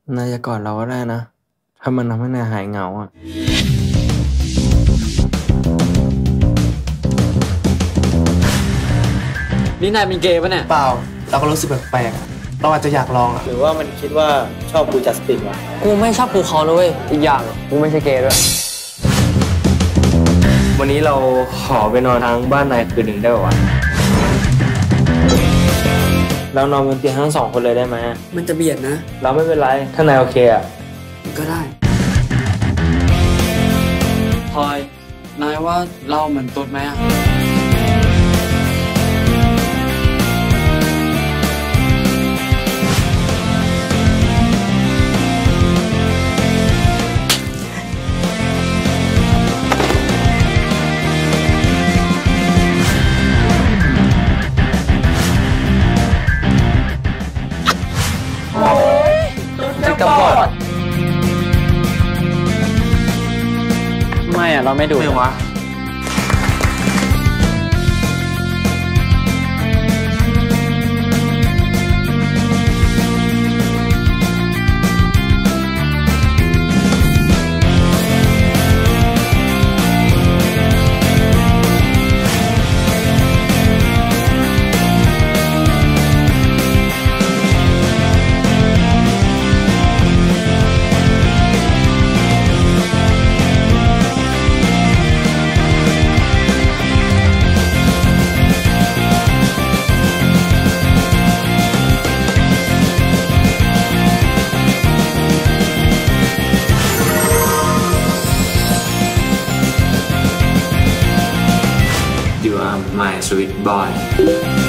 นายจะกอดเราก็ได้นะ ถ้ามันทำให้นายหายเหงาอ่ะนี่นายเป็นเกย์ปะเนี่ยเปล่า เราก็รู้สึกแปลกๆอะเราอาจจะอยากลองอะหรือว่ามันคิดว่าชอบกูจัสตินวะกูไม่ชอบกูเขาเลยอีกอย่างกูไม่ใช่เกย์ด้วยวันนี้เราขอไปนอนทางบ้านนายคืนหนึ่งได้ป่าวะเรานอนบนเตียงทั้งสองคนเลยได้ไหมมันจะเบียดนะเราไม่เป็นไร ถ้านายโอเคอ่ะก็ได้พลอย นายว่าเราเหมือนตุ๊ดไหมอะกระบอดไม่อะเราไม่ดูไม่วะYou are my sweet boy